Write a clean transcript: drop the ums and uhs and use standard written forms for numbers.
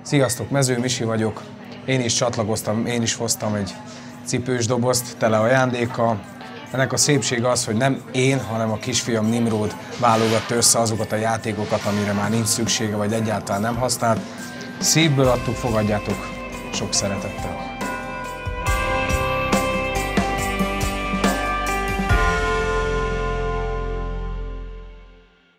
Sziasztok, Mező Misi vagyok. Én is csatlakoztam, én is hoztam egy cipős dobozt tele ajándékkal. Ennek a szépsége az, hogy nem én, hanem a kisfiam Nimród válogatta össze azokat a játékokat, amire már nincs szüksége, vagy egyáltalán nem használt. Szívből adtuk, fogadjátok sok szeretettel.